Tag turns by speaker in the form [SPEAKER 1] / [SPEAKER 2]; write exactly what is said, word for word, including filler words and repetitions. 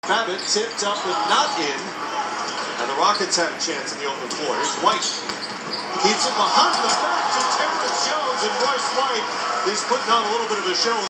[SPEAKER 1] Babbitt tipped up and not in. And the Rockets have a chance in the open floor. Here's White. Keeps it behind the back to Terrence Jones, and Royce White is putting on a little bit of a show.